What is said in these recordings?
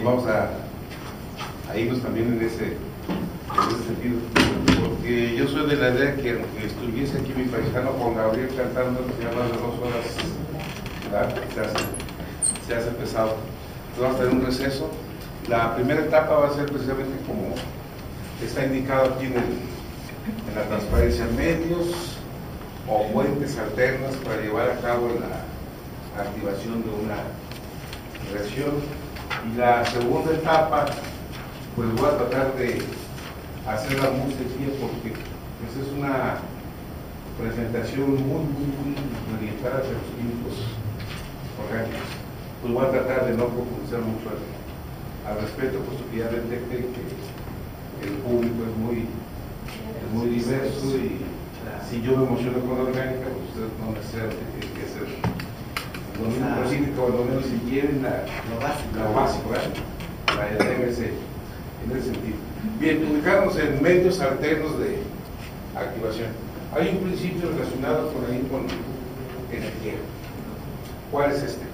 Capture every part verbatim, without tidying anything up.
vamos a, a irnos también en ese, en ese sentido, porque yo soy de la idea que aunque estuviese aquí mi paisano Juan Gabriel cantando ya más de dos horas, ¿verdad? Se hace, se hace pesado. Entonces vamos a tener un receso. La primera etapa va a ser precisamente como está indicado aquí en, el, en la transparencia, medios o fuentes alternas para llevar a cabo la activación de una reacción. Y la segunda etapa, pues voy a tratar de hacerla muy sencilla porque esa es una presentación muy, muy, muy orientada hacia los químicos orgánicos. Pues voy a tratar de no profundizar mucho al, al respecto, puesto que ya detecté que el público es muy, es muy diverso y si yo me emociono con la orgánica, pues ustedes no necesariamente tienen que hacer lo mismo, pero sí que cuando menos si quieren la, lo básico, lo básico ¿verdad? La idea en ese, en ese sentido. Bien, ubicarnos en medios alternos de activación. Hay un principio relacionado con, ahí, con energía. ¿Cuál es este?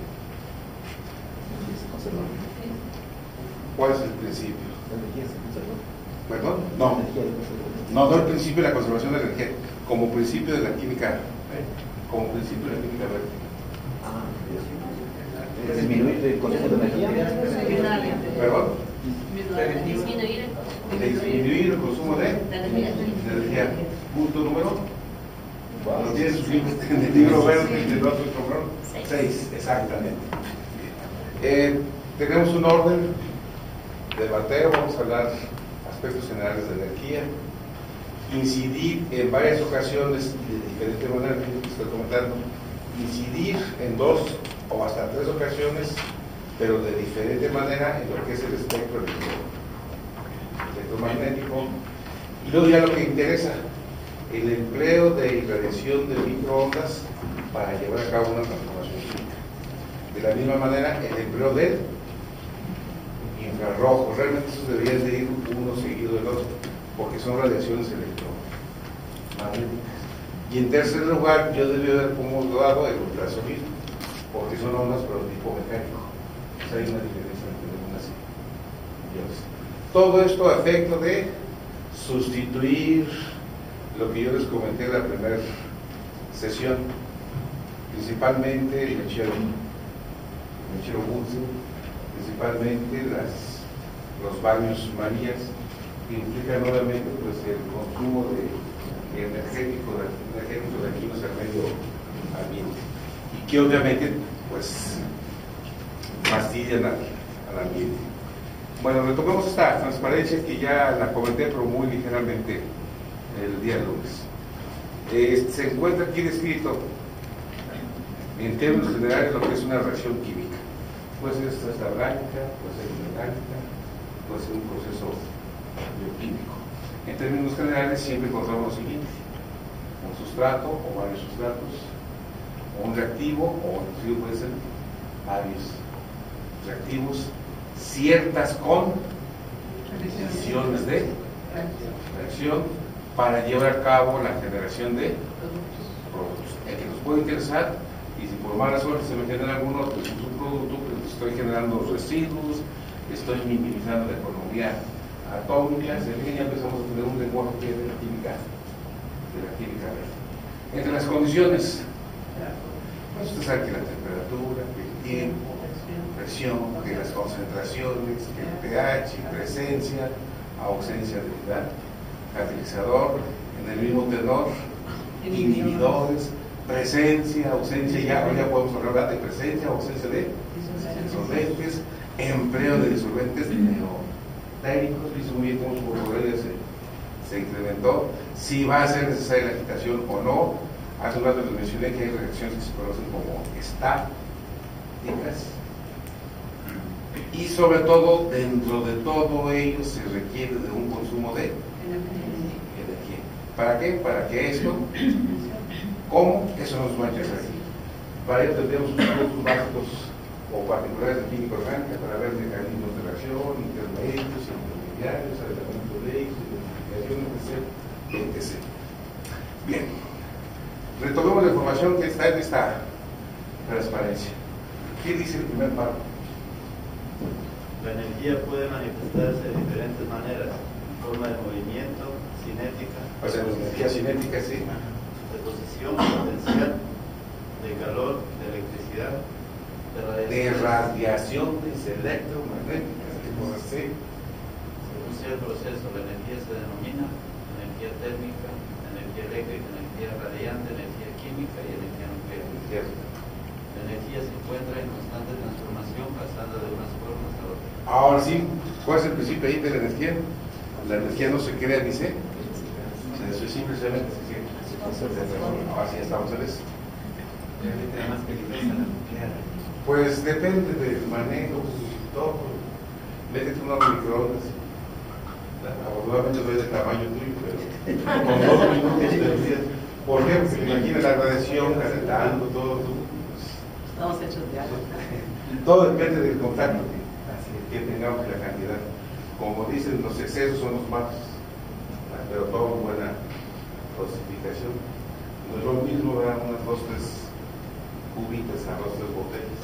¿Cuál es el principio? ¿Perdón? No. No, no el principio de la conservación de energía, como principio de la química, ¿eh? Como principio de la química verde. Ah, disminuir el consumo de energía. ¿Perdón? Disminuir el consumo. Disminuir el consumo de energía. Punto número. Lo tiene sus libros en el libro verde del otro comprón. Seis, exactamente. Eh, tenemos un orden de bateo, vamos a hablar aspectos generales de energía, incidir en varias ocasiones de diferente manera, que estoy comentando, incidir en dos o hasta tres ocasiones, pero de diferente manera en lo que es el espectro electromagnético. Y luego ya lo que interesa, el empleo de irradiación de microondas para llevar a cabo una transformación química. De la misma manera, el empleo del infrarrojo. Realmente esos deberían de ir uno seguido del otro, porque son radiaciones electromagnéticas. Y en tercer lugar, yo debí haber acomodado el ultrasonido, porque son ondas pero de tipo mecánico. O sea, hay una diferencia entre unas y otras. Todo esto a efecto de sustituir lo que yo les comenté en la primera sesión, principalmente el mechero, el mechero Bunsen, principalmente las, los baños Marías, que implican obviamente pues, el consumo de, de energético, de, energético de químicos al medio ambiente, y que obviamente pues fastidian al, al ambiente. Bueno, retomemos esta transparencia que ya la comenté, pero muy ligeramente el día lunes. Eh, se encuentra aquí descrito en términos generales lo que es una reacción química. Puede ser esta orgánica, puede ser inorgánica, puede ser un proceso bioquímico. En términos generales siempre encontramos lo siguiente: un sustrato o varios sustratos, o un reactivo, o inclusive puede ser varios reactivos, ciertas condiciones de reacción para llevar a cabo la generación de productos. El que nos puede interesar, y si por mala suerte se me genera alguno, pues es un producto que estoy generando residuos, estoy minimizando la economía atómica, se ve que ya empezamos a tener un lenguaje de la química, de la química verde. Entre las condiciones, pues usted sabe que la temperatura, que el tiempo, presión, que las concentraciones, que el pH, presencia, ausencia de edad, catalizador, en el mismo tenor, inhibidores, presencia, ausencia, ya, ya podemos hablar de presencia, ausencia de disolventes, empleo de disolventes neotéricos, dice muy bien cómo su vocabulario se, se incrementó, si va a ser necesaria la agitación o no. Hace un rato les mencioné que hay reacciones que se conocen como estáticas, y sobre todo, dentro de todo ello se requiere de un consumo de energía. ¿Para qué? Para que esto, ¿cómo? Eso nos va a interesar. Para ello tendremos unos puntos básicos o particulares de química orgánica para ver mecanismos de reacción, intermedios, intermediarios, aislamiento de ellos, identificación, etcétera, etcétera. Bien, retomemos la información que está en esta transparencia. ¿Qué dice el primer párrafo? La energía puede manifestarse de diferentes maneras, en forma de movimiento, cinética, O sea, la energía cinética, sí. de posición, potencial, de calor, de electricidad, de radiación. De radiaciones electromagnéticas, que por así. Según sea el proceso, la energía se denomina energía térmica, energía eléctrica, energía radiante, energía química y energía nuclear. La energía se encuentra en constante transformación, pasando de unas formas a otras. Ahora sí, ¿cuál es el principio ahí de la energía? La energía no se crea ni se. Eso es simplemente se siente. Ahora sí estamos en eso. Pues depende del manejo y todo. Métete unos microondas. Afortunadamente no es del tamaño tuyo, pero con dos minutos te decías. ¿Por qué? Porque imagina la radiación calentando todo. Estamos hechos de agua. Todo depende del contacto que, que tengamos y la cantidad. Como dicen, los excesos son los malos, pero todo con buena dosificación. No es lo mismo dar unas dos, tres cubitas a dos, tres botellas.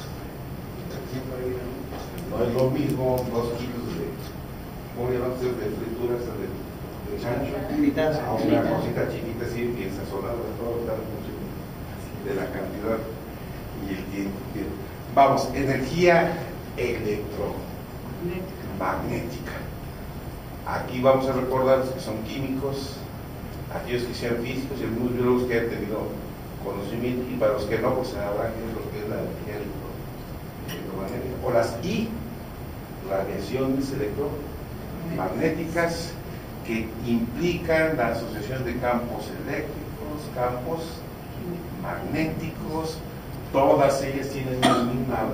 No es lo mismo dos kilos de, ¿cómo llaman ustedes? De frituras de, de chancho a una cosita chiquita así, bien sazonada, todo está mucho de la cantidad y el tiempo. Vamos, energía electromagnética. Aquí vamos a recordar los que son químicos, aquellos que sean físicos y algunos biólogos que hayan tenido conocimiento, y para los que no, pues habrá que ver lo que es la energía electromagnética o las I, radiaciones electromagnéticas, que implican la asociación de campos eléctricos, campos magnéticos. Todas ellas tienen la misma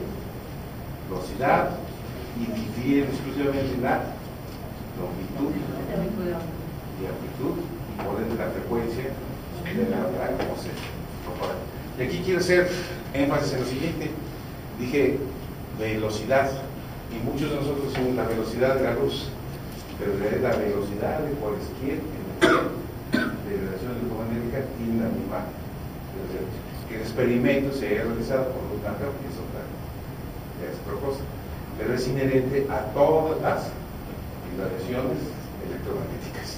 velocidad y difieren exclusivamente en la longitud y amplitud, y por ende la frecuencia de la onda, como se propaga. Y aquí quiero hacer énfasis en lo siguiente. Dije velocidad, y muchos de nosotros decimos la velocidad de la luz, pero en realidad la velocidad de cualquier energía de radiación electromagnética tiene la misma velocidad. Que el experimento se haya realizado por un campeón, que es otra, ya es otra cosa, pero es inherente a todas las radiaciones electromagnéticas.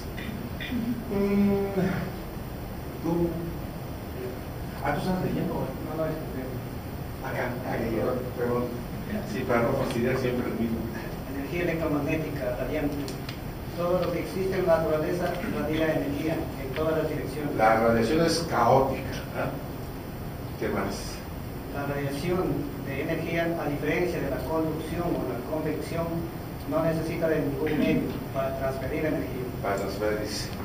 Mm, ¿Tú? Ah, ¿tú estás leyendo? No, no, es acá, acá, perdón. Sí, para no fastidiar siempre el mismo. Energía electromagnética, radiante. Todo lo que existe en la naturaleza radia energía en todas las direcciones. La radiación es caótica, ¿no? ¿Qué más? La radiación de energía, a diferencia de la conducción o la convección, no necesita de ningún medio para transferir energía. Para transferir.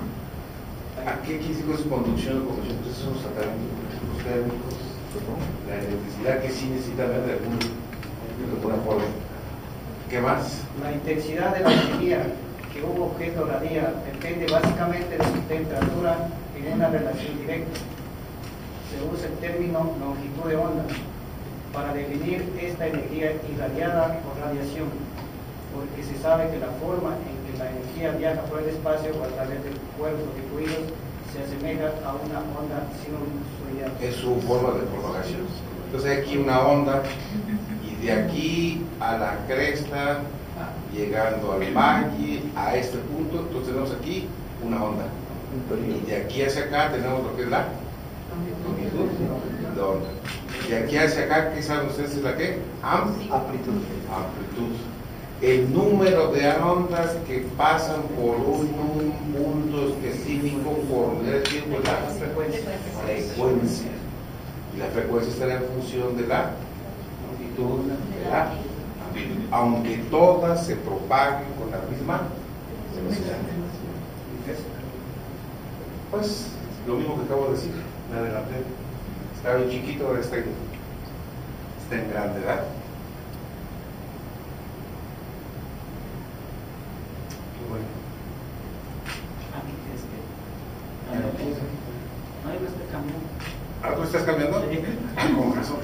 ¿A qué quiere decir con conducción o convección? Entonces son los térmicos, la electricidad que sí necesita ver de algún, de alguna forma. ¿Qué más? La intensidad de la energía que un objeto radia depende básicamente de su temperatura en una relación directa. Se usa el término longitud de onda para definir esta energía irradiada o radiación, porque se sabe que la forma en que la energía viaja por el espacio o a través del cuerpo de fluidos se asemeja a una onda sinusoidal. Es su forma de propagación. Entonces hay aquí una onda, y de aquí a la cresta, llegando al valle, a este punto, entonces tenemos aquí una onda. Y de aquí hacia acá tenemos lo que es la longitud de onda. De aquí hacia acá, ¿qué saben ustedes es la qué? Amplitud. Amplitud. El número de ondas que pasan por un, un punto específico por unidad de tiempo es la frecuencia. frecuencia. Y la frecuencia estará en función de la longitud de la amplitud, aunque todas se propaguen con la misma velocidad. Pues lo mismo que acabo de decir, me adelanté. Estaba bien chiquito, ahora está, está en grande edad. Qué bueno. No, yo estoy cambiando. ¿Ah, tú estás cambiando? Ah, con razón.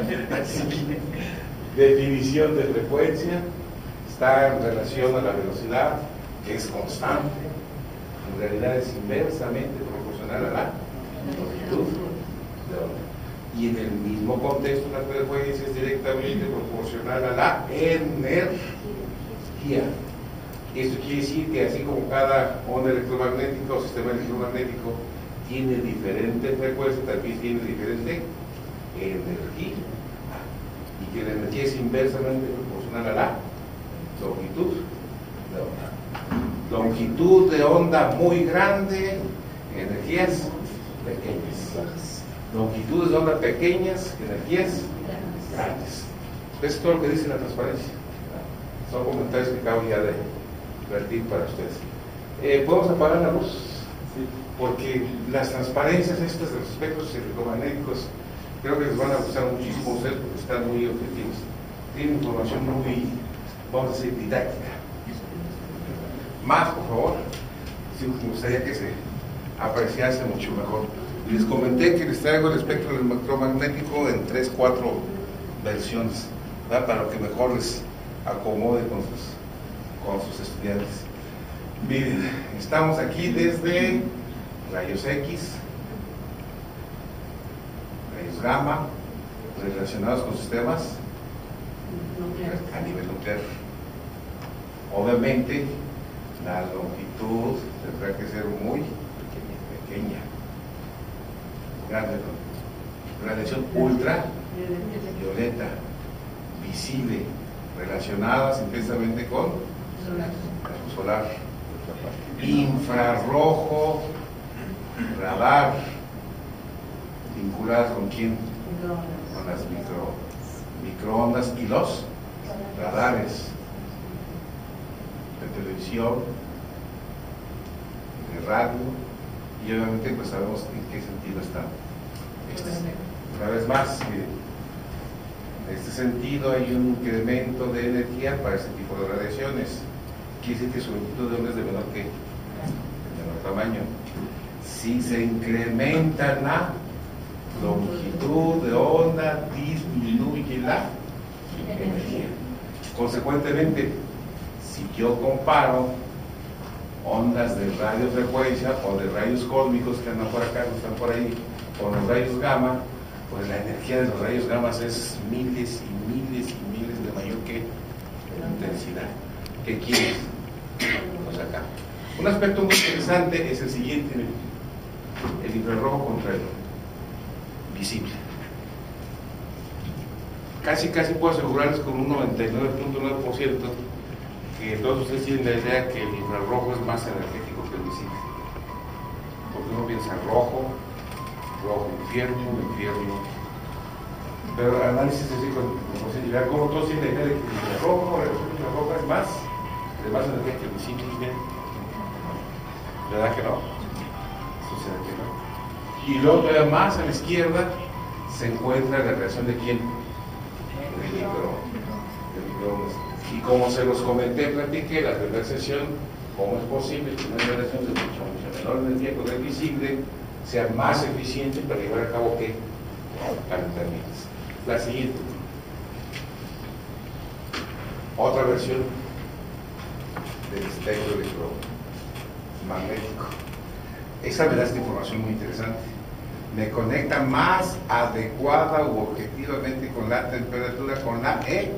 Definición de frecuencia está en relación a la velocidad, que es constante. En realidad es inversamente proporcional a la longitud de onda. Y en el mismo contexto la frecuencia es directamente proporcional a la energía. energía. Esto quiere decir que así como cada onda electromagnética o sistema electromagnético tiene diferente frecuencia, también tiene diferente energía. Y que la energía es inversamente proporcional a la longitud de onda. Longitud de onda muy grande, energías pequeñas. Longitudes de onda pequeñas, energías grandes. Eso es todo lo que dice la transparencia. Son comentarios que acabo ya de vertir para ustedes. Eh, ¿Podemos apagar la luz? Sí. Porque las transparencias estas de los espectros electromagnéticos creo que les van a gustar muchísimo a ustedes porque están muy objetivos. Tienen información muy, vamos a decir, didáctica. Más, por favor. Sí, me gustaría que se apreciase mucho mejor. Les comenté que les traigo el espectro electromagnético en tres, cuatro versiones, ¿verdad? Para que mejor les acomode con sus, con sus estudiantes. Miren, estamos aquí desde rayos X, rayos gamma, relacionados con sistemas a nivel nuclear. Obviamente, la longitud tendrá que ser muy pequeña. Grande, ¿no? Radiación ultravioleta, visible, relacionadas intensamente con la luz solar. Infrarrojo, radar, vinculadas con quién? Con las micro, microondas y los radares de televisión, de radio. Y obviamente pues sabemos en qué sentido está. Este, una vez más, en este sentido hay un incremento de energía para este tipo de radiaciones. Quiere decir que su longitud de onda es de menor que de menor tamaño. Si se incrementa la longitud de onda, disminuye la energía. Consecuentemente, si yo comparo ondas de radiofrecuencia o de rayos cósmicos que andan por acá, que están por ahí, con los rayos gamma, pues la energía de los rayos gamma es miles y miles y miles de mayor que intensidad. ¿Qué quieres? Pues acá. Un aspecto muy interesante es el siguiente: el infrarrojo contra el visible. Casi, casi puedo asegurarles con un noventa y nueve punto nueve por ciento que todos ustedes tienen la idea que el infrarrojo es más energético que el visible. Porque uno piensa rojo, rojo infierno, infierno. Pero el análisis es así con posibilidad, como todos tienen la idea de que el infrarrojo, el infrarrojo es más, es más energía que el visible. ¿Verdad que no? Sucede que no. Y luego todavía más a la izquierda se encuentra la relación de quién? De micro, de microondas. Y como se los comenté, platiqué la primera sesión, ¿cómo es posible que una relación de mucho, mucho menor energía con el visible sea más eficiente para llevar a cabo que calentamientos? La siguiente. Otra versión del espectro electromagnético. Esa me da esta información muy interesante. Me conecta más adecuada u objetivamente con la temperatura, con la E.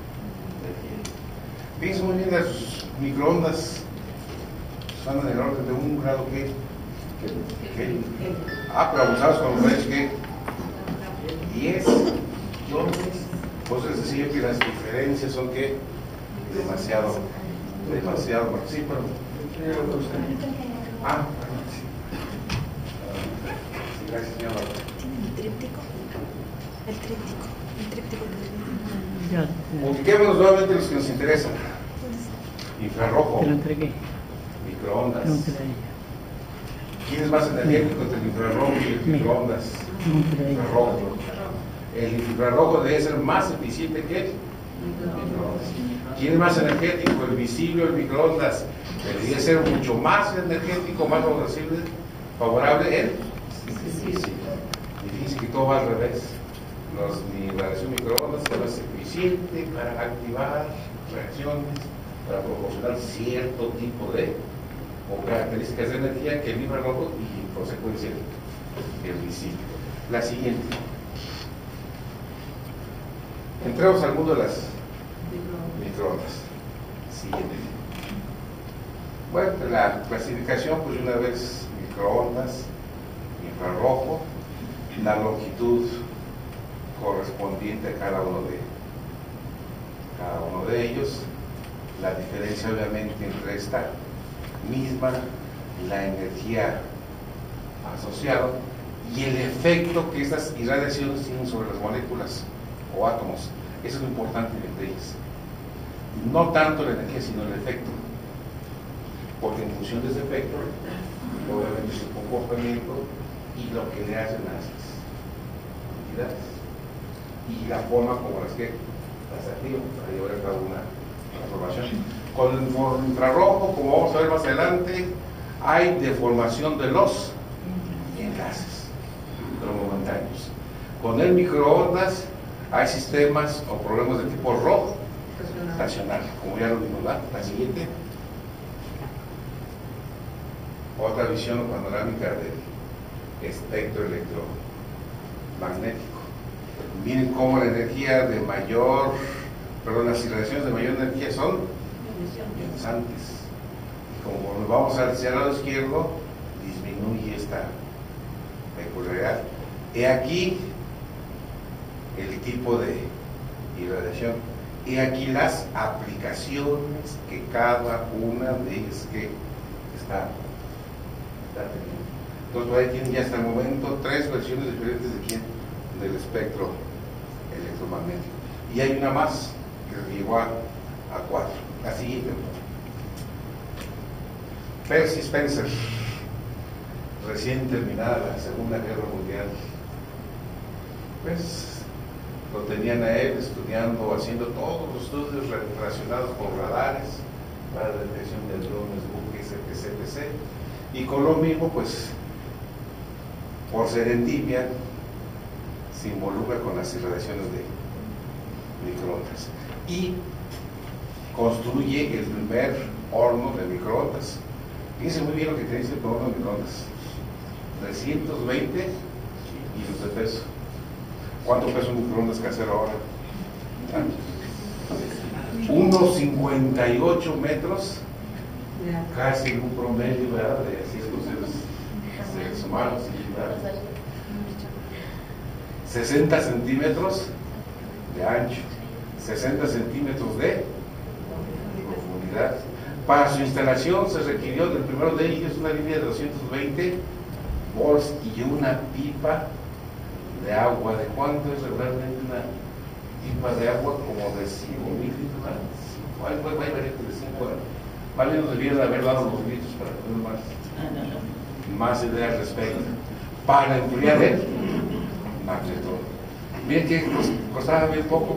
Fíjense muy bien, las microondas son en el orden de un grado que, que ah, pero abusados con los rayos que diez. Pues es decir que las diferencias son que demasiado, demasiado. Sí, pero ah, sí. Sí, gracias, señor. ¿El tríptico? El tríptico. El tríptico. Ubiquémonos nuevamente los que nos interesan. Infrarrojo, microondas. ¿Quién es más energético entre el infrarrojo y el microondas? Infrarrojo. El infrarrojo debe ser más eficiente que el microondas. ¿Quién es más energético? ¿El visible o el microondas? Debería ser mucho más energético, más favorable, favorable el visible. Y fíjense que todo va al revés. Los, mi radiación microondas es más eficiente para activar reacciones, para proporcionar cierto tipo de o características de energía que el infrarrojo y en consecuencia el visible. La siguiente. Entramos al mundo de las microondas. Siguiente. Bueno, la clasificación, pues una vez microondas, infrarrojo, la longitud correspondiente a cada uno de cada uno de ellos, la diferencia obviamente entre esta misma, la energía asociada y el efecto que estas irradiaciones tienen sobre las moléculas o átomos. Eso es lo importante de ellas. No tanto la energía, sino el efecto. Porque en función de ese efecto, obviamente su comportamiento y lo que le hacen a esas entidades y la forma como las que las activan para llevar a cabo una transformación. Con el infrarrojo, como vamos a ver más adelante, hay deformación de los enlaces, de los momentáneos. Con el microondas hay sistemas o problemas de tipo rojo estacionario, como ya lo vimos, ¿verdad? La siguiente. Otra visión panorámica del espectro electromagnético. Miren cómo la energía de mayor, perdón, las irradiaciones de mayor energía son ionizantes. Y como vamos hacia el lado izquierdo, disminuye esta peculiaridad. He aquí el tipo de irradiación. He aquí las aplicaciones que cada una de ellas que está, está teniendo. Entonces, ahí tienen ya hasta el momento tres versiones diferentes de quién, del espectro electromagnético. Y hay una más que llegó a, a cuatro. La siguiente. Percy Spencer, recién terminada la Segunda Guerra Mundial, pues lo tenían a él estudiando, haciendo todos los estudios relacionados con radares para la detección de drones, buques, etc, etcétera. Y con lo mismo, pues, por serendipia, se involucra con las irradiaciones de microondas y construye el primer horno de microondas. Fíjense muy bien lo que te dice el horno de microondas: trescientos veinte kilos de peso. ¿Cuánto pesa un microondas casero ahora? uno cincuenta y ocho metros, casi un promedio, ¿verdad?, de seres humanos, ¿verdad? sesenta centímetros de ancho, sesenta centímetros de profundidad. Para su instalación se requirió del primero de ellos una línea de doscientos veinte volts y una pipa de agua. ¿De cuánto es regularmente una pipa de agua? Como de cinco mil litros. Hay variantes de cinco. Más bien nos debieron haber dado los litros para tener más, más idea al respecto. Para enfriar el magnetron. Miren que costaba bien poco.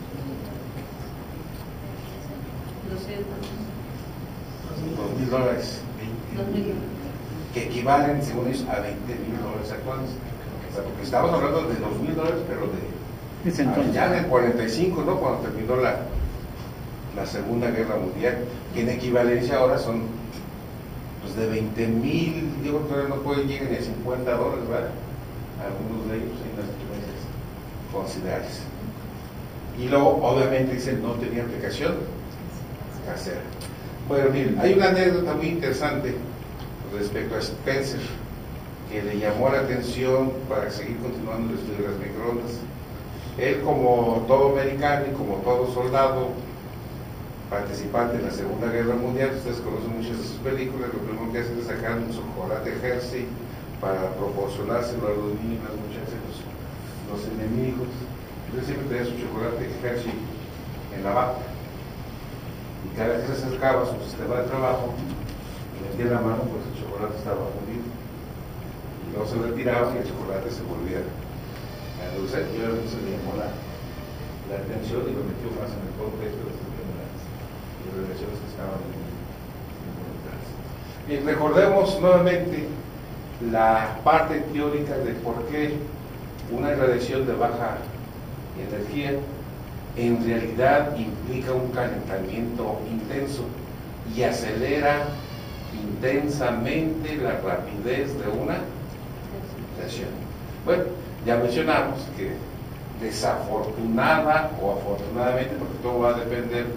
Dos mil dólares. Que equivalen, según ellos, a veinte mil dólares actuales. O sea, porque estamos hablando de dos mil dólares, pero de ya en el cuarenta y cinco, ¿no?, cuando terminó la, la Segunda Guerra Mundial, que en equivalencia ahora son pues de veinte mil, digo, todavía no pueden llegar ni a cincuenta dólares, ¿verdad? Algunos de ellos hay unas diferencias considerables. Y luego, obviamente, dicen, no tenía aplicación casera. Bueno, miren, hay una anécdota muy interesante respecto a Spencer, que le llamó la atención para seguir continuando el estudio de las microondas. Él, como todo americano y como todo soldado participante en la Segunda Guerra Mundial, ustedes conocen muchas de sus películas, lo primero que hacen es sacar un chocolate Hershey para proporcionárselo a los niños, las muchachas, los, los enemigos. Yo siempre tenía su chocolate Hershey en la vaca, y cada vez que se acercaba a su sistema de trabajo y metía la mano, pues el chocolate estaba fundido. No se retiraba y el chocolate se volvía a endulzar. Y obviamente se le llamó la, la atención y lo metió más en el contexto de estas enfermedades y relaciones que estaban involucradas. Y recordemos nuevamente la parte teórica de por qué una irradiación de baja energía en realidad implica un calentamiento intenso y acelera intensamente la rapidez de una irradiación. Bueno, ya mencionamos que desafortunada o afortunadamente, porque todo va a depender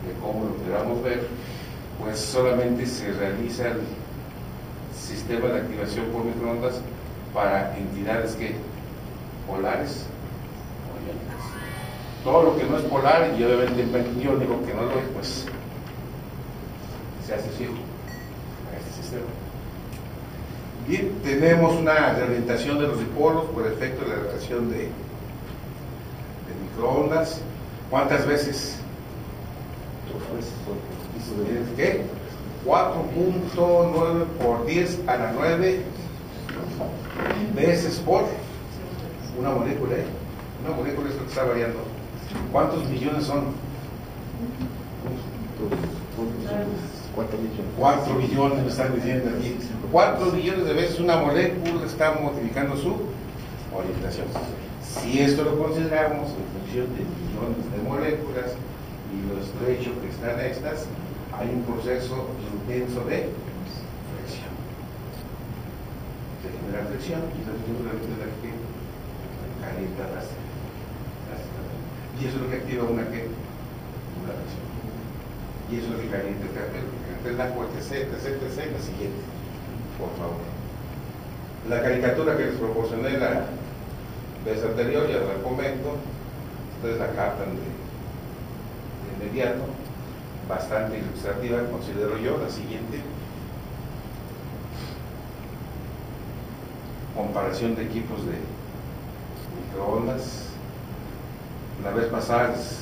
de cómo lo queramos ver, pues solamente se realiza el sistema de activación por microondas para entidades que polares o iónicas. Todo lo que no es polar y obviamente el iónico que no lo es, pues se hace fijo a este sistema. Bien, tenemos una reorientación de los dipolos por efecto de la reacción de, de microondas. ¿Cuántas veces? ¿Qué? cuatro punto nueve por diez a la nueve veces por una molécula, ¿eh? Una molécula es lo que está variando. ¿Cuántos millones son? cuatro millones. cuatro billones me están diciendo aquí. cuatro billones de veces una molécula está modificando su orientación. Si esto lo consideramos en función de millones de moléculas y lo estrecho que están estas, hay un proceso intenso de fricción. Se genera fricción y esa fricción es la que calienta las, las y eso es lo que activa una que una reacción. Y eso es lo que calienta el café, el agua, etc, etc, etc, la siguiente, por favor. La caricatura que les proporcioné la vez anterior, ya la comento, ustedes la captan de, de inmediato, bastante ilustrativa, considero yo. La siguiente, comparación de equipos de microondas. La vez pasada les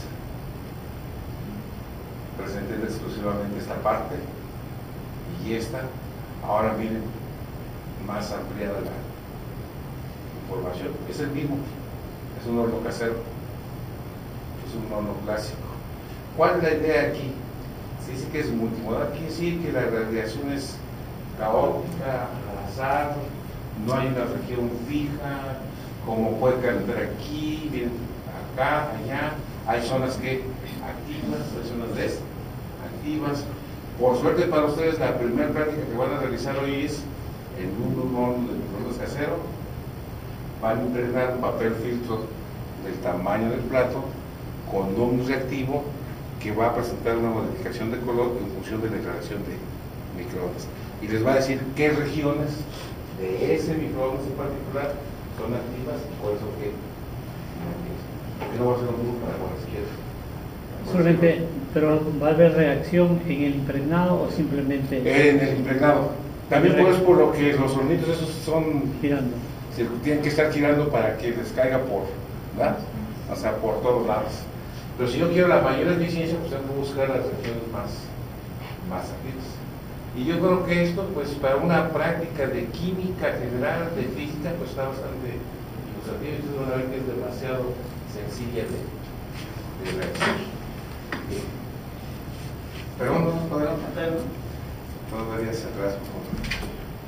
presenté exclusivamente esta parte y esta. Ahora miren más ampliada la información. Es el mismo, es un horno casero, es un horno clásico. ¿Cuál es la idea aquí? Se dice que es multimodal, quiere decir que la radiación es caótica, al azar, no hay una región fija, como puede calentar aquí, bien, acá, allá. Hay zonas que activas, hay zonas desactivas. Por suerte para ustedes, la primera práctica que van a realizar hoy es en un horno de microondas casero. Van a impregnar un papel filtro del tamaño del plato con un reactivo que va a presentar una modificación de color en función de la irradiación de microondas. Y les va a decir qué regiones de ese microondas en particular son activas, y por eso que porque no va a ser lo mismo para cualquier. Solamente, pero ¿va a haber reacción en el impregnado o simplemente En el impregnado. También por eso por lo que los hornitos esos son girando? se tienen que estar girando para que les caiga por, ¿verdad? O sea, por todos lados. Pero si yo quiero la mayor eficiencia, pues tengo que buscar las regiones más, más activas. Y yo creo que esto, pues para una práctica de química general, de física, pues está bastante ilustrativa. Y ustedes van a ver que es demasiado sencilla de, de reacción. Bien. Pero no, todavía no. Todavía se atrás, por favor.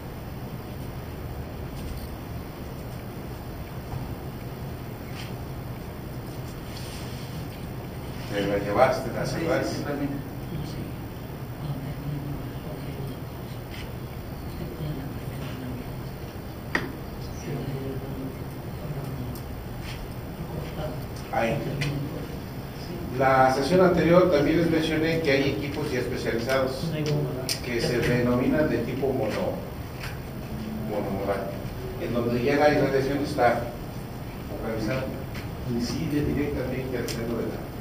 Te la llevaste, la salvaste. Ahí. La sesión anterior también les mencioné que hay equipos ya especializados que se denominan de tipo mono, monomodal, en donde ya la irradiación está focalizada, incide directamente al centro de la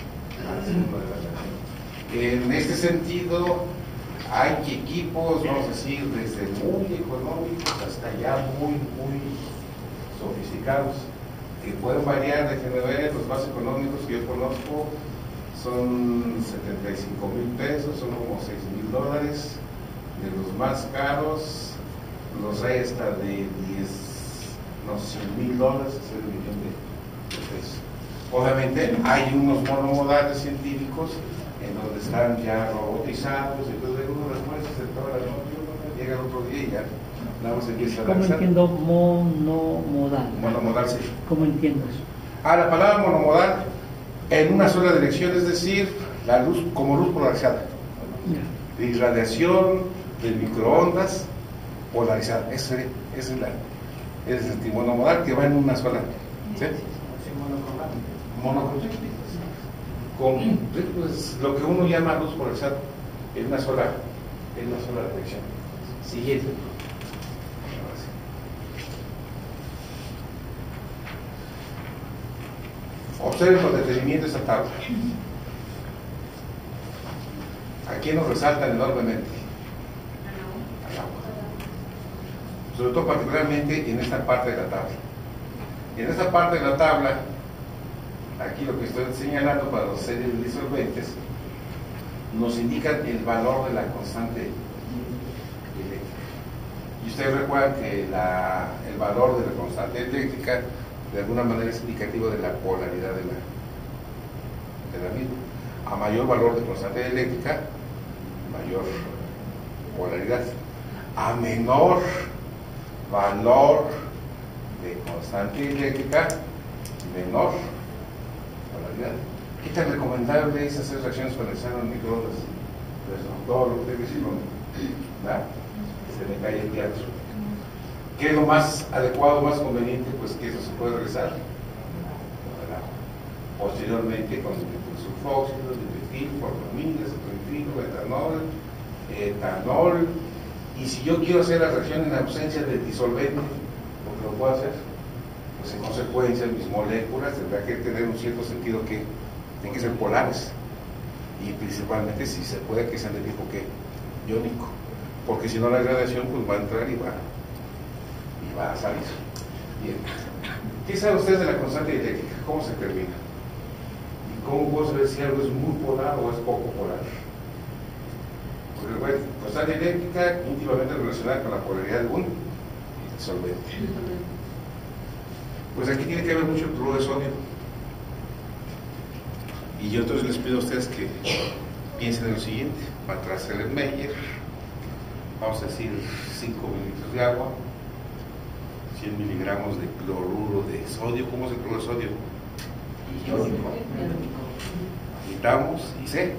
En este sentido, hay equipos, vamos a decir, desde muy económicos hasta ya muy, muy sofisticados, que pueden variar de género. Los más económicos que yo conozco son setenta y cinco mil pesos, son como seis mil dólares. De los más caros, los hay hasta de diez, no, cien mil dólares, es el millón de pesos. Obviamente hay unos monomodales científicos en donde están ya robotizados, entonces uno las muestras de toda la noche, llega el otro día y ya nada más empieza a ¿Cómo lanzar. entiendo monomodal? Monomodal, sí. ¿Cómo entiendo eso? Ah, la palabra monomodal en una sola dirección, es decir, la luz como luz polarizada. Ya. De irradiación de microondas polarizada. Ese, ese es, la, ese es el monomodal que va en una sola. ¿Sí? Monocromático. con pues, lo que uno llama luz polarizada en una sola, en una sola dirección. Siguiente. Observen con detenimiento esta tabla. Aquí nos resaltan enormemente al agua, sobre todo particularmente en esta parte de la tabla. En esta parte de la tabla, aquí lo que estoy señalando para los series de disolventes, nos indican el valor de la constante eléctrica. Y ustedes recuerdan que la, el valor de la constante eléctrica de alguna manera es indicativo de la polaridad de la, de la misma. A mayor valor de constante eléctrica, mayor polaridad. A menor valor de constante eléctrica, menor polaridad. ¿Qué tan recomendable es hacer reacciones condensadas en microondas? Pues todo lo que ustedes hicieron, ¿verdad? Se me cae el teatro. ¿Qué es lo más adecuado, más conveniente? Pues que eso se puede regresar al agua. Posteriormente con sulfóxido, dimetil, formamida, cetronifilo, etanol, etanol. Y si yo quiero hacer la reacción en ausencia del disolvente, porque lo puedo hacer, pues en consecuencia mis moléculas tendrán que tener un cierto sentido que tienen que ser polares, y principalmente si se puede que sean de tipo que iónico, porque si no la gradación pues va a entrar y va, y va a salir. Bien, ¿qué saben ustedes de la constante eléctrica? ¿Cómo se termina? ¿Y cómo puedo saber si algo es muy polar o es poco polar? Porque bueno, constante eléctrica íntimamente relacionada con la polaridad de un disolvente. Pues aquí tiene que haber mucho cloruro de sodio. Y yo entonces les pido a ustedes que piensen en lo siguiente. Va a trazar el Meyer, vamos a decir cinco mililitros de agua, cien miligramos de cloruro de sodio. ¿Cómo es el cloruro de sodio? Iónico. Agitamos y se.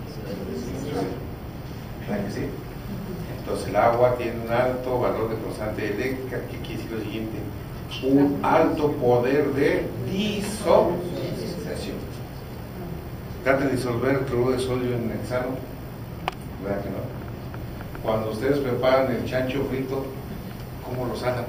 ¿Verdad que sí? Entonces el agua tiene un alto valor de constante eléctrica, que quiere decir lo siguiente: un alto poder de disociación. Trata de disolver el cloruro de sodio en hexano, ¿verdad que no? Cuando ustedes preparan el chancho frito, ¿cómo lo sacan?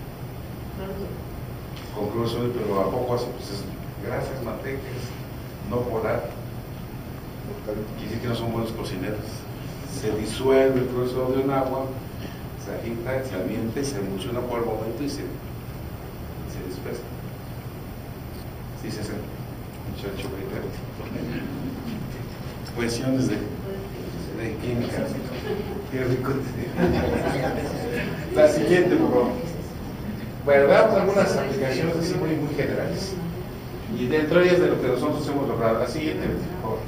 Con cloruro de sodio, pero ¿a poco hace? Pues es grasas, mantecas, no polar. Quiere decir que no son buenos cocineros. Se disuelve el cloruro de sodio en agua, se agita, se ambiente, se emulsiona por el momento y se, se dispersa. Sí, se hace un chancho frito. Cuestiones de, de química. Qué rico. La siguiente, por favor. Bueno, damos algunas aplicaciones así muy, muy generales. Y dentro de ellas de lo que nosotros hemos logrado. La siguiente, por favor.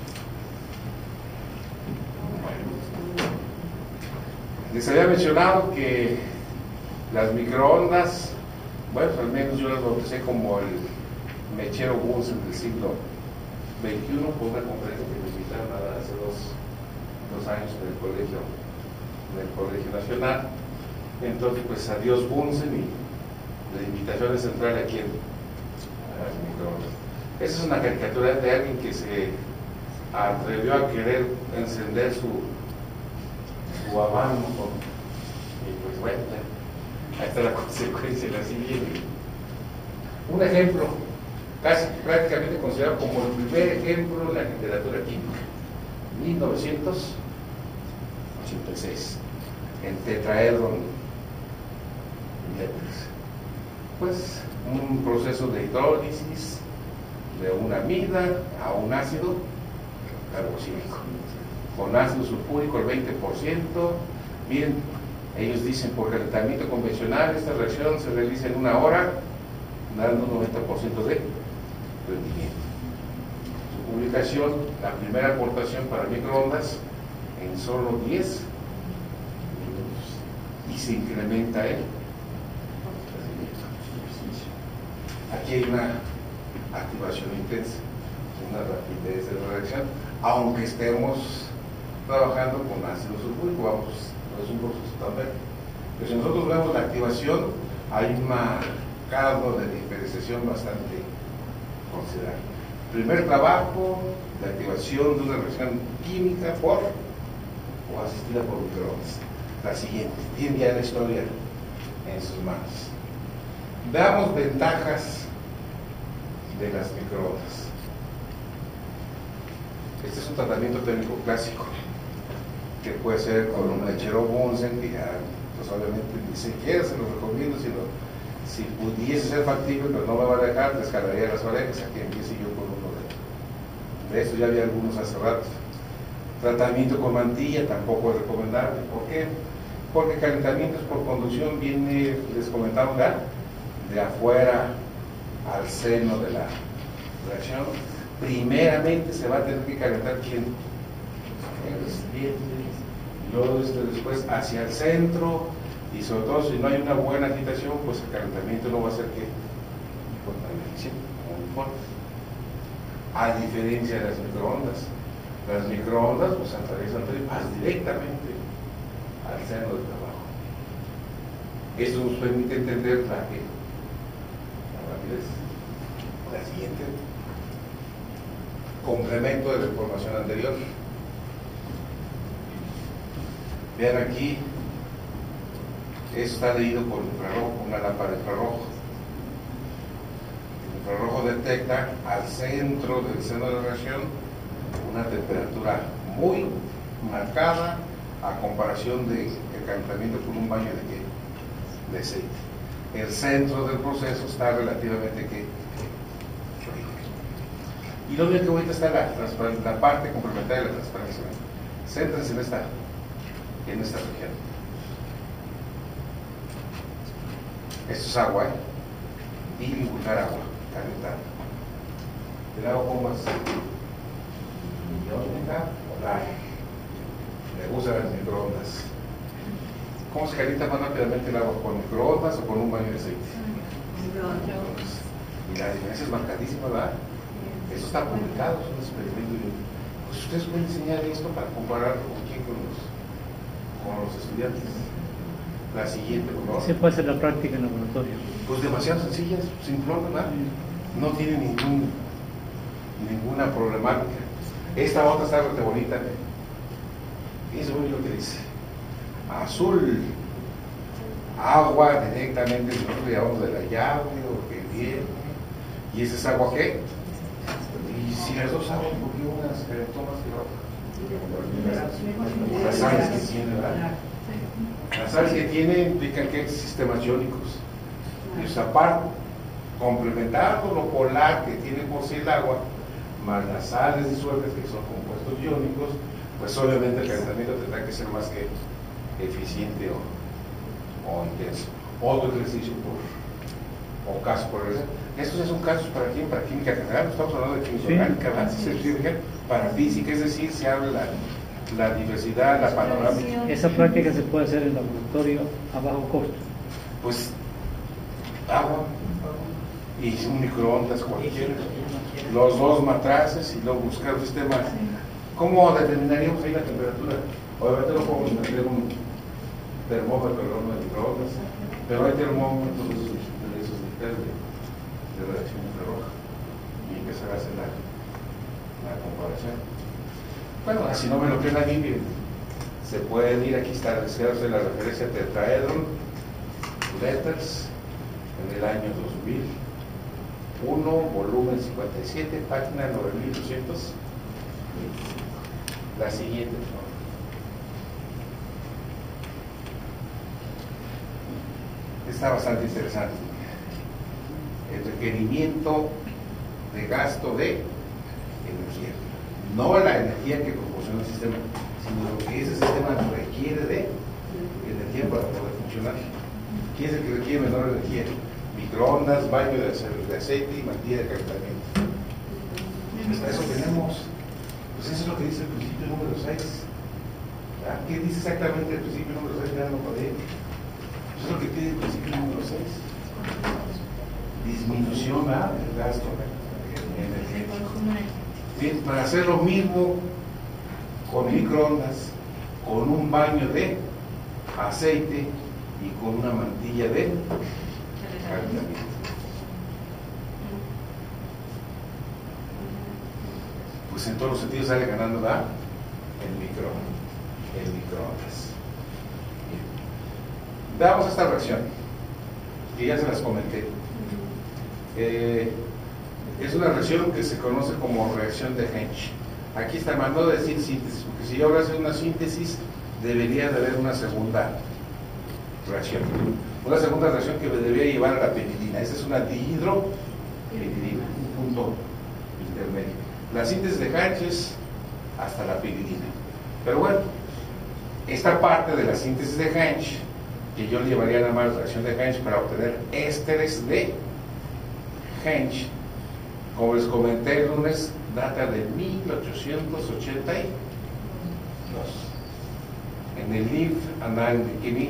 Les había mencionado que las microondas, bueno, al menos yo las bauticé como el mechero Bunsen del siglo veintiuno, por una conferencia que me invitaron a dar hace dos, dos años en el colegio, en el Colegio Nacional. Entonces, pues adiós Bunsen, y la invitación es central aquí en las microondas. Esa es una caricatura de alguien que se atrevió a querer encender su, su habano, y pues bueno, ahí está la consecuencia, la siguiente. Un ejemplo casi prácticamente considerado como el primer ejemplo en la literatura química, mil novecientos ochenta y seis, el tetraedron Letters. Pues un proceso de hidrólisis de una amida a un ácido carboxílico, con ácido sulfúrico el veinte por ciento. Miren, ellos dicen por calentamiento convencional esta reacción se realiza en una hora, dando un noventa por ciento de rendimiento. Su publicación, la primera aportación para microondas en solo diez minutos, y se incrementa el rendimiento. Aquí hay una activación intensa, una rapidez de la reacción, aunque estemos trabajando con ácido sulfúrico, vamos, no es un proceso tan verde. Pero si nosotros vemos la activación, hay un grado de diferenciación bastante considerable. Primer trabajo, la activación de una reacción química por o asistida por microondas. La siguiente, tiene ya la historia en sus manos. Veamos ventajas de las microondas. Este es un tratamiento térmico clásico que puede ser con un lechero Bunsen, que ya, pues obviamente ni siquiera se lo recomiendo, sino si pudiese ser factible, pero no me va a dejar, descargaría las orejas, aquí empiece yo con uno de, de estos, ya había algunos hace rato. Tratamiento con mantilla tampoco es recomendable. ¿Por qué? Porque calentamientos por conducción viene, les comentaba ya, de afuera al seno de la reacción. Primeramente se va a tener que calentar ¿quién? El recipiente, luego después hacia el centro, y sobre todo si no hay una buena agitación, pues el calentamiento no va a ser que muy fuerte. A diferencia de las microondas, las microondas pues atraviesan más directamente al seno del trabajo. Esto nos permite entender la, la rapidez. La siguiente, complemento de la información anterior. Vean aquí, esto está leído por infrarrojo, una lámpara de infrarrojo. El infrarrojo detecta al centro del seno de la reacción una temperatura muy marcada a comparación del calentamiento con un baño de, ¿qué? De aceite. El centro del proceso está relativamente ¿qué? Frío. Y lo único que ahorita está la, la parte complementaria de la transparencia. Céntrense en esta, en esta región. Esto es agua, ¿eh? Y divulgar agua, calentando. El agua con más iónica o la le gustan las microondas. ¿Cómo se calienta más rápidamente el agua? ¿Con microondas o con un baño de aceite? Microondas. Y la diferencia es marcadísima, ¿verdad? Eso está publicado, es un experimento. Pues ustedes pueden enseñar esto para compararlo con quién, con los, con los estudiantes. La siguiente, por favor. Se puede hacer la práctica en laboratorio. Pues demasiado sencillas, simplón, ¿verdad? No tiene ningún, ninguna problemática. Esta otra está bastante bonita. Eso es lo que dice. Azul, agua directamente, nosotros llamamos de la llave o que viene. ¿Y ese es agua qué? Y si las dos aguas, ¿por qué unas calentó más que otra? Las sales que tiene, ¿verdad? Las sales que tiene implican que hay sistemas iónicos. Y esa parte, complementando lo polar que tiene por sí el agua, más las sales disueltas que son compuestos iónicos, pues obviamente el calentamiento tendrá que ser más que eficiente o, o intenso. Otro ejercicio por, o caso por ejemplo. Estos ya son casos para quién, para química general, estamos hablando de química sí. orgánica, ¿verdad? Para física, es decir, se habla la, la diversidad, la panorámica. Esa práctica se puede hacer en laboratorio a bajo costo. Pues agua y un microondas cualquiera, los dos matraces y luego buscar un sistema. ¿Cómo determinaríamos ahí la temperatura? Obviamente no podemos meter un termómetro en el horno de microondas, pero hay termómetros de esos, de esos de, de reacción infrarroja y empezar a hacer la, la comparación. Bueno, si no me lo creen a mí, se pueden ir, aquí está la referencia Tetraedron Letters en el año dos mil uno, volumen cincuenta y siete, página nueve mil doscientos. La siguiente, por favor. Está bastante interesante. El requerimiento de gasto de energía. No la energía que proporciona el sistema, sino lo que ese sistema requiere de energía para poder funcionar. ¿Quién es el que requiere menor energía? Microondas, baño de aceite y mantilla de calentamiento. Hasta eso tenemos. Pues eso es lo que dice el principio número seis. ¿Ah? ¿Qué dice exactamente el principio número seis? Ya no podía. Eso es lo que pide el principio número seis. Disminución ¿ah? del gasto energético. Bien, para hacer lo mismo con microondas, con un baño de aceite y con una mantilla de calentamiento. pues en todos los sentidos sale ganando la, el micro, el microondas. Damos esta reacción, que ya se las comenté. Eh, es una reacción que se conoce como reacción de Hensch. Aquí está, mandó a decir síntesis, porque si yo ahora hago una síntesis, debería de haber una segunda reacción. Una segunda reacción que me debería llevar a la piridina. Esta es una dihidropiridina, un punto intermedio. La síntesis de Hensch es hasta la piridina. Pero bueno, esta parte de la síntesis de Hensch, que yo le llevaría nada más la reacción de Hensch para obtener ésteres de Hensch, como les comenté el lunes, data de mil ochocientos ochenta y dos. En el Live and I'm Bikini.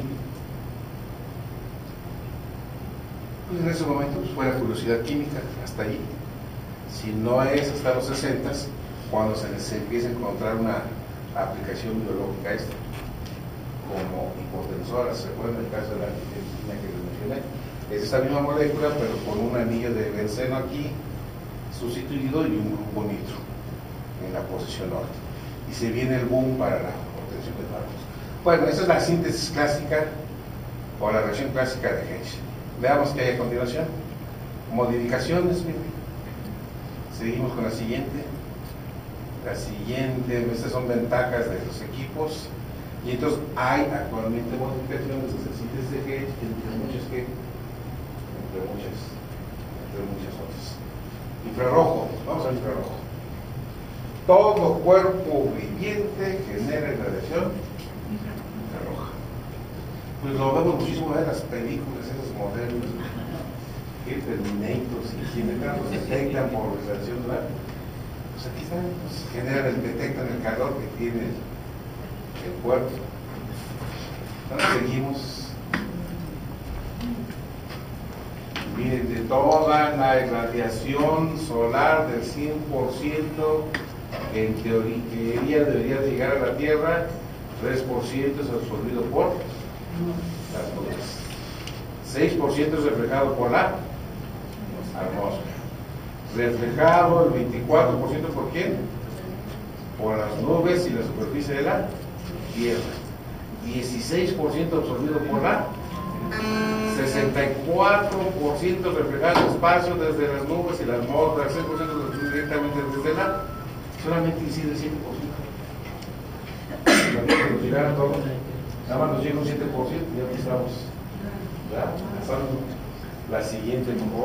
Pues en ese momento pues, fue la curiosidad química, hasta ahí. Si no es hasta los sesentas, cuando se les empieza a encontrar una aplicación biológica a esto, como hipotensoras, ¿se acuerdan del caso de la angiotensina que les mencioné? Es esa misma molécula, pero con un anillo de benceno aquí sustituido y un grupo nitro en la posición norte. Y se viene el boom para la obtención de fármacos. Bueno, esa es la síntesis clásica o la reacción clásica de Hensch. Veamos qué hay a continuación. Modificaciones, miren. Seguimos con la siguiente. La siguiente, estas son ventajas de los equipos. Y entonces hay actualmente modificaciones de síntesis de Hensch, entre muchas que, entre muchas, entre muchas otras. Infrarrojo, vamos al infrarrojo. Todo cuerpo viviente genera radiación infrarroja. Pues lo vemos muchísimo en las películas, esas modernas, que Terminators y quienes los detectan por radiación solar. Pues aquí están, pues generan, el, detectan el calor que tiene el, el cuerpo. Ahora seguimos. Miren, de toda la irradiación solar del cien por ciento, en teoría debería llegar a la Tierra, tres por ciento es absorbido por las nubes, seis por ciento es reflejado por la atmósfera, reflejado el veinticuatro por ciento por quién, por las nubes y la superficie de la Tierra, dieciséis por ciento absorbido por la sesenta y cuatro por ciento reflejado en el espacio desde las nubes y la atmósfera, seis por ciento directamente desde la, solamente incide el siete por ciento. También nos llegaron todos, nada más nos llega un siete por ciento y ya estamos ya pasando la siguiente mejor.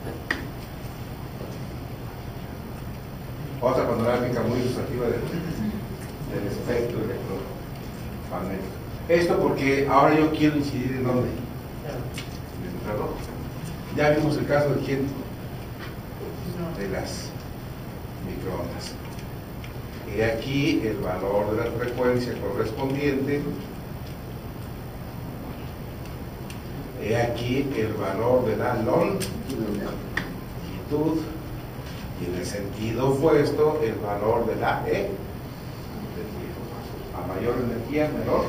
Otra panorámica muy ilustrativa del, del espectro electromagnético. Esto porque ahora yo quiero incidir en dónde. Ya vimos el caso del quién, de las microondas. Y aquí el valor de la frecuencia correspondiente. He aquí el valor de la longitud. Y en el sentido opuesto, el valor de la E. A mayor energía, menor.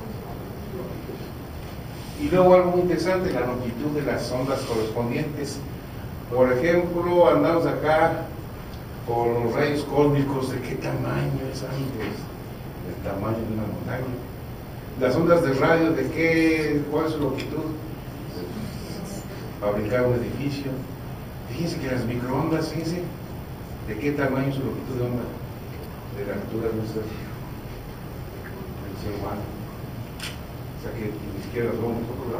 Y luego algo muy interesante, la longitud de las ondas correspondientes. Por ejemplo, andamos acá con los rayos cósmicos, ¿de qué tamaño es antes? Del tamaño de una montaña. Las ondas de radio, ¿de qué? ¿Cuál es su longitud? Fabricar un edificio. Fíjense que las microondas, fíjense, ¿de qué tamaño es su longitud de onda? De la altura de nuestro ser humano. O sea que ni siquiera los vemos nosotros,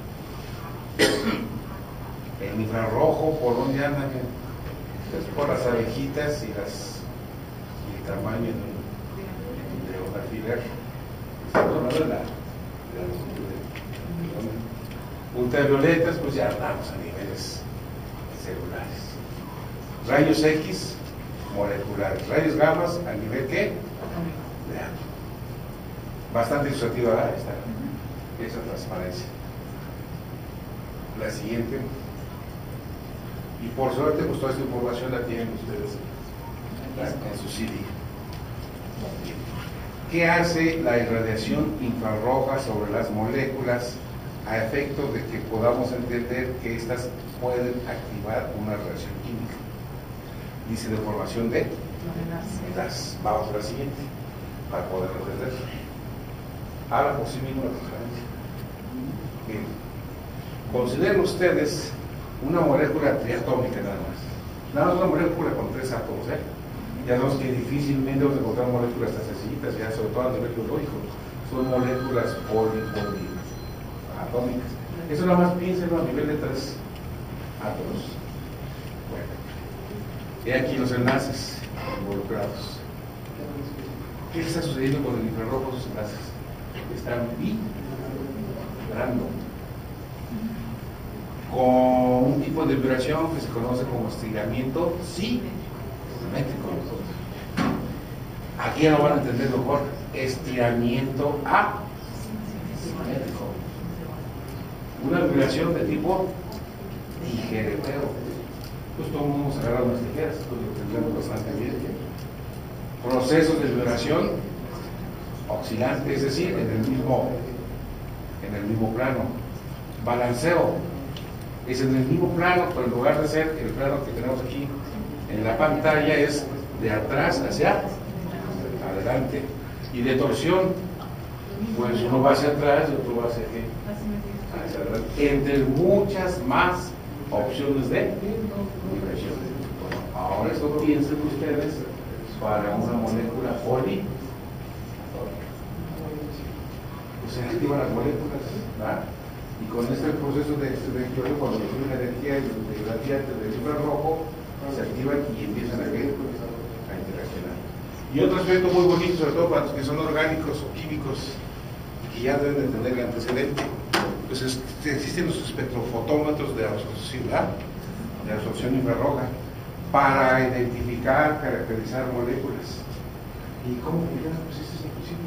¿no? El infrarrojo, ¿por dónde andan? Es por las abejitas y las y el tamaño de, de un alfiler. Estamos hablando de la, de la longitud de, de ultravioletas, pues ya andamos a niveles celulares. Rayos X, moleculares. Rayos gamas, ¿a nivel qué? De átomo. Bastante ilustrativa, ¿verdad? Esta, esa transparencia. La siguiente. Y por suerte, pues toda esta información la tienen ustedes en su C D. ¿Qué hace la irradiación infrarroja sobre las moléculas a efecto de que podamos entender que éstas pueden activar una reacción química? Dice de formación de Las, vamos a la siguiente para poder entender. Ahora por sí mismo la transparencia. Bien. Consideren ustedes una molécula triatómica nada más. Nada más una molécula con tres átomos, ¿eh? Ya sabemos que difícilmente vamos a encontrar moléculas tan sencillitas, ya sobre todo a nivel biológico. Son moléculas poli, poli atómicas. Eso nada más piénsenlo a nivel de tres átomos. Bueno, y aquí los enlaces involucrados. ¿Qué está sucediendo con el infrarrojo? Sus enlaces están vibrando con un tipo de vibración que se conoce como estiramiento simétrico. Aquí ya lo van a entender mejor. Estiramiento asimétrico. Una vibración de tipo tijeretero. Pues todos vamos a agarrar unas tijeras, pues lo entendemos bastante bien. Procesos de vibración oscilante, es decir, en el mismo, en el mismo plano. Balanceo es en el mismo plano, pero en lugar de ser el plano que tenemos aquí en la pantalla, es de atrás hacia adelante. Y de torsión, pues uno va hacia atrás y otro va hacia, hacia adelante, entre muchas más opciones de vibración. Bueno, ahora esto piensen ustedes para una molécula poli, pues se activan las moléculas, ¿verdad? Y con este proceso de estudio, cuando reciben la energía de gradiente del infrarrojo, se activan y empiezan a, a interaccionar. Y otro aspecto muy bonito, sobre todo para los que son orgánicos o químicos, que ya deben de tener el antecedente, pues es, existen los espectrofotómetros de absorción, de absorción infrarroja, para identificar, caracterizar moléculas. ¿Y cómo funciona? Pues eso es imposible.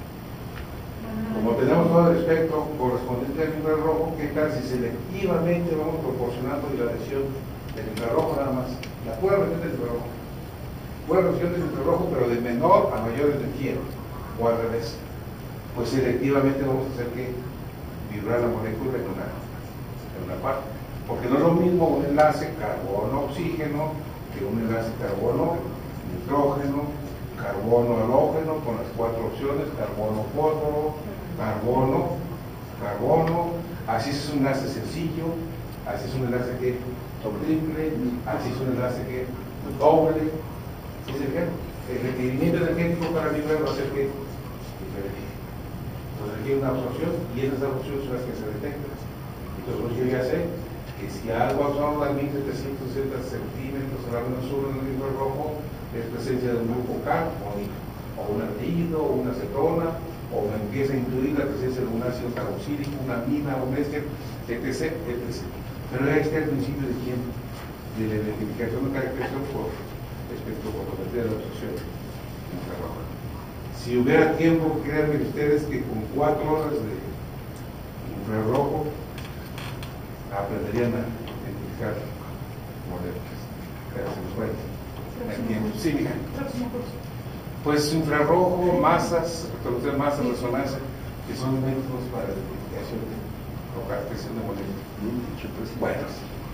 Como tenemos todo el espectro correspondiente al infrarrojo, ¿qué tal si selectivamente vamos proporcionando la radiación del infrarrojo nada más? La pura radiación del infrarrojo. Pura radiación del infrarrojo, pero de menor a mayor energía, o al revés. Pues selectivamente vamos a hacer que vibrar la molécula en una, en una parte. Porque no es lo mismo un enlace carbono-oxígeno que un enlace carbono-nitrógeno, carbono-halógeno con las cuatro opciones, carbono-fósforo, carbono, carbono, así es un enlace sencillo, así es un enlace que triple, así es un enlace que doble. Es el, el requerimiento energético para vibrar va a ser que diferente. Entonces aquí hay una absorción y esas absorciones son las que se detectan. Entonces yo ya sé que si algo absorbe a mil setecientos sesenta centímetros a la menos uno en el infrarrojo, es presencia de un grupo carbónico, o un aldehído, o una acetona, o me empieza a incluir la presencia de un ácido carboxílico, una amina, un éster, etcétera, etcétera. Pero ya está el principio de quién, de la identificación de caracterización por espectrofotometría de la absorción infrarroja. Si hubiera tiempo, créanme ustedes que con cuatro horas de infrarrojo aprenderían a identificar moléculas. Pero se nos fue el tiempo. Sí, mija. Pues infrarrojo, masas, reconocen masas, resonancia, que son métodos para la identificación o caracterización de moléculas. Bueno.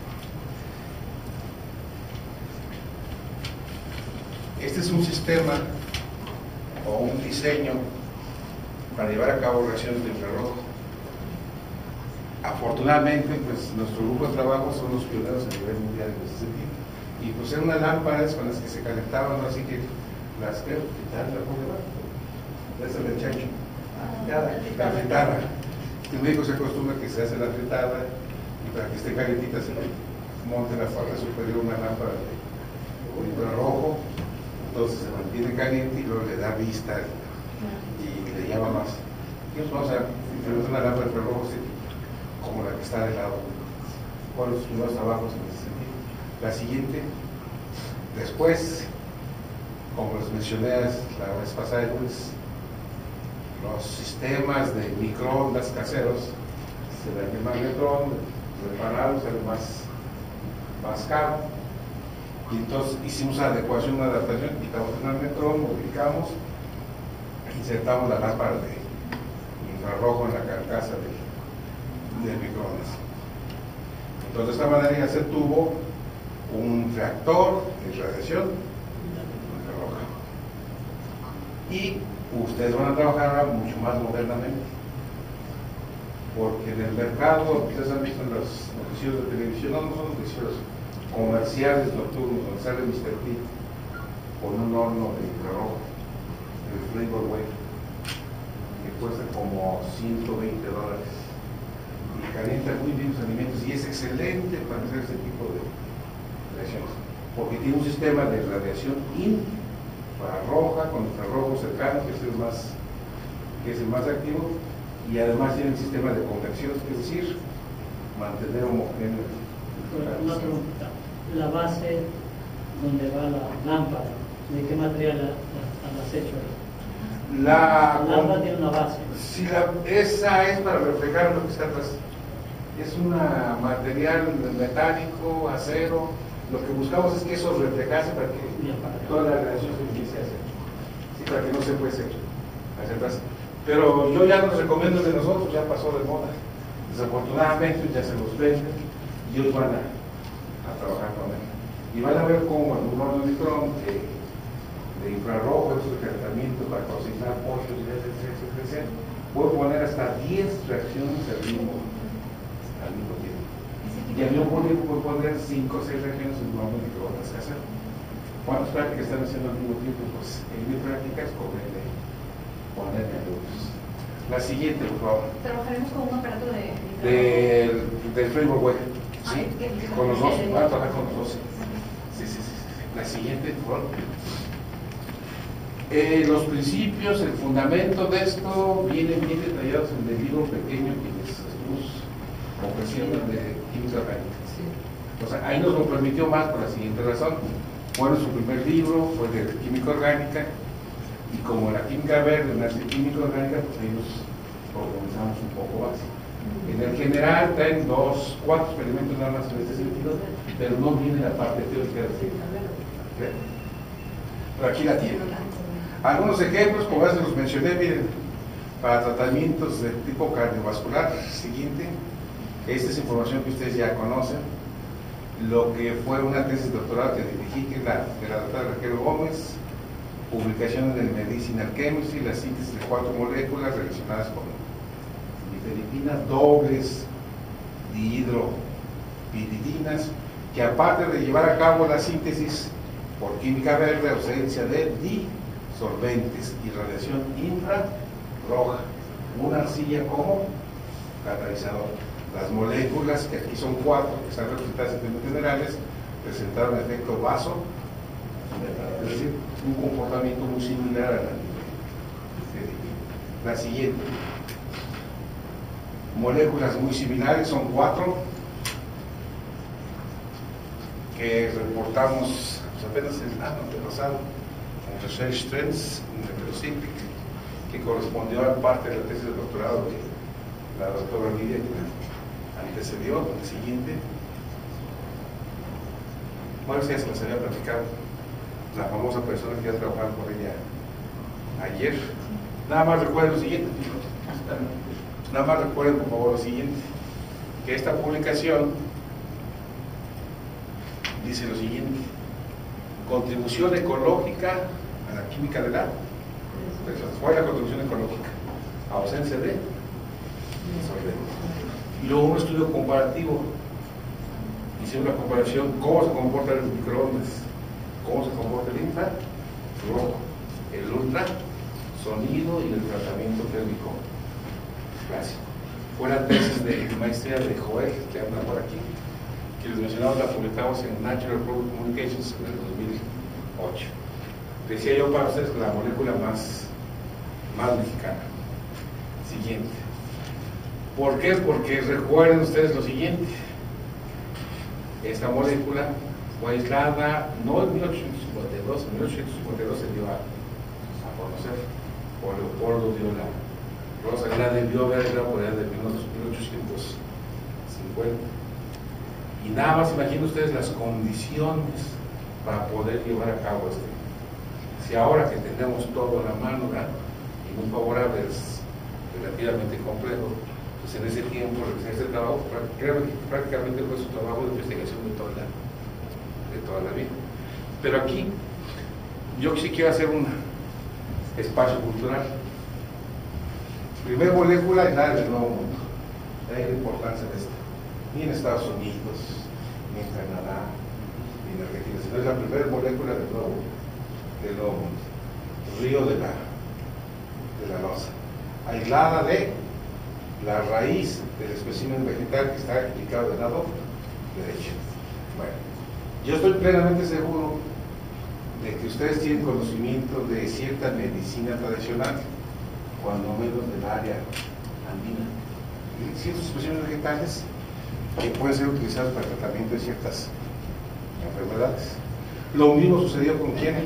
Este es un sistema o un diseño para llevar a cabo reacciones de infrarrojo. Afortunadamente, pues nuestro grupo de trabajo son los pioneros a nivel mundial en ese sentido. Y pues eran unas lámparas con las que se calentaban, así que las que esa del chancho, la fritada. En México se acostumbra que se hace la fritada y para que esté calientita se monta en la parte superior una lámpara de infrarrojo, entonces se mantiene caliente y luego le da vista y le llama más. Y nos vamos a implementar una lámpara de infrarrojo como la que está del lado, con los primeros trabajos en ese sentido. La siguiente, después, como les mencioné la vez pasada el lunes, los sistemas de microondas caseros se ven el magnetron, repararlos, sale más, más caro. Y entonces hicimos una adecuación, una adaptación, quitamos el magnetron, modificamos, insertamos la lámpara de infrarrojo en la carcasa del de microondas. Entonces de esta manera ya se tuvo un reactor de radiación Y ustedes van a trabajar ahora mucho más modernamente, porque en el mercado, ustedes han visto en los noticieros de televisión, no, no son noticieros comerciales nocturnos, donde sale mister P con un horno de infrarrojo, el Flavor Way, que cuesta como ciento veinte dólares y calienta muy bien los alimentos y es excelente para hacer ese tipo de reacciones, porque tiene un sistema de radiación infrarroja con infrarrojo cercano, que es el más, que es el más activo, y además tiene un sistema de convección, es decir, mantener homogéneo. Una pregunta. La base donde va la lámpara, ¿de qué material la, la, la has hecho? La, La lámpara tiene una base. Si la, esa es para reflejar lo que está atrás. Es un material metálico, acero. Lo que buscamos es que eso reflejase para que toda la radiación se empiece a hacer. Sí, para que no se fuese hacia atrás. Pero yo ya no les recomiendo de nosotros, ya pasó de moda. Desafortunadamente ya se los venden y ellos van a, a trabajar con él. Y van a ver cómo en un horno de microondas de, de infrarrojo, esos de calentamiento para cocinar pollos, etcétera, etcétera, etcétera, puedo poner hasta diez reacciones al mismo, al mismo tiempo. Y al mismo tiempo puedo poner cinco o seis reacciones en un horno de microondas casero. ¿Cuántas prácticas están haciendo al mismo tiempo? Pues en mi práctica es ponerle, ponerle luz. La siguiente, por favor. Trabajaremos con un aparato de... Del, del Flavor Way. Sí, Ah, ¿qué- qué- con los dos, qué- van a trabajar con los dos. Sí, sí, sí. sí. La siguiente, por favor. Eh, los principios, el fundamento de esto vienen bien detallados en el libro pequeño que les estamos ofreciendo de química orgánica. O sea, ahí nos lo permitió más por la siguiente razón. Bueno, su primer libro fue de química orgánica y como la química verde nace química orgánica, pues ahí nos organizamos un poco más. En el general traen dos, cuatro experimentos nada más en este sentido, pero no viene la parte teórica de química. Pero aquí la tienen. Algunos ejemplos, como ya se los mencioné, miren, para tratamientos de tipo cardiovascular, siguiente, esta es información que ustedes ya conocen, lo que fue una tesis de doctorado que dirigí, que es la de la doctora Raquel Gómez, publicación en el Medicinal Chemistry, la síntesis de cuatro moléculas relacionadas con diferidinas dobles, dihidropiridinas, que aparte de llevar a cabo la síntesis por química verde, ausencia de disolventes y radiación infrarroja, una arcilla como catalizador. Las moléculas, que aquí son cuatro, que están representadas en términos generales, presentaron efecto vaso, es decir, un comportamiento muy similar a la La siguiente. Moléculas muy similares, son cuatro, que reportamos pues, apenas el año antepasado en Research Trends, en el Velocipic, que correspondió a parte de la tesis de doctorado de la doctora Lidia, que antecedió. El siguiente. Bueno, ya se les había platicado. La famosa persona que ya trabajaba con ella ayer. Nada más recuerden lo siguiente. Nada más recuerden, por favor, lo siguiente. Que esta publicación dice lo siguiente: contribución ecológica a la química de la persona. ¿Cuál es la contribución ecológica? Ausencia de solventes. Y luego un estudio comparativo. Hicieron una comparación, cómo se comporta el microondas, cómo se comporta el infrarrojo, el ultrasonido y el tratamiento térmico clásico. Fue la tesis de maestría de Joel, que anda por aquí, que les mencionamos, la publicamos en Natural Product Communications en el dos mil ocho. Decía yo para ustedes que la molécula más, más mexicana. Siguiente. ¿Por qué? Porque recuerden ustedes lo siguiente: esta molécula fue aislada no en mil ochocientos cincuenta y dos, en mil ochocientos cincuenta y dos se dio a, a conocer por Leopoldo Viola Rosa, la debió haber por allá de mil ochocientos cincuenta. Y nada más imaginen ustedes las condiciones para poder llevar a cabo este. Si ahora que tenemos todo a la mano, ¿verdad?, y muy favorable, es relativamente complejo, pues en ese tiempo, en ese trabajo, creo que prácticamente fue su trabajo de investigación de toda la, de toda la vida. Pero aquí, yo sí quiero hacer una, espacio cultural. Primer molécula aislada del Nuevo Mundo. De ahí la importancia de esto. Ni en Estados Unidos, ni en Canadá, ni en Argentina, sino es la primera molécula del Nuevo, del Nuevo Mundo. Río de la, de la Loza. Aislada de la raíz del espécimen vegetal que está indicado del lado derecho. Bueno, yo estoy plenamente seguro de que ustedes tienen conocimiento de cierta medicina tradicional, cuando menos del área andina, y ciertos especímenes vegetales que pueden ser utilizados para el tratamiento de ciertas enfermedades. Lo mismo sucedió con quién?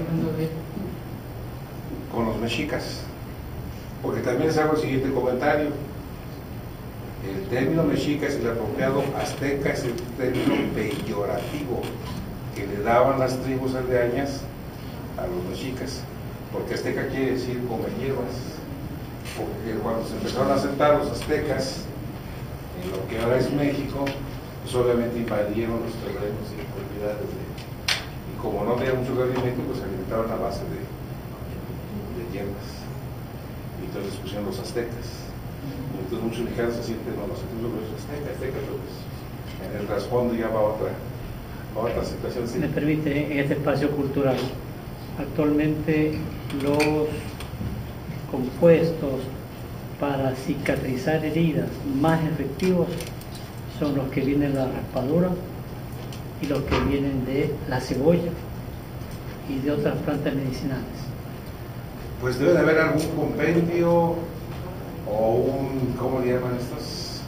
Con los mexicas, porque también les hago el siguiente comentario. El término mexica es el apropiado, azteca es el término peyorativo que le daban las tribus aldeañas a los mexicas, porque azteca quiere decir come hierbas, porque cuando se empezaron a asentar los aztecas en lo que ahora es México, pues obviamente invadieron los terrenos y propiedades de, y como no tenían mucho alimento, pues se alimentaban a base de, de hierbas, y entonces pusieron los aztecas. Entonces muchos mexicanos se sienten, no, nosotros los aztecas, aztecas, pues en el trasfondo ya va otra, va otra situación. Si me permite, en este espacio cultural, actualmente los compuestos para cicatrizar heridas más efectivos son los que vienen de la raspadura y los que vienen de la cebolla y de otras plantas medicinales. Pues debe de haber algún compendio o un, ¿cómo le llaman estos?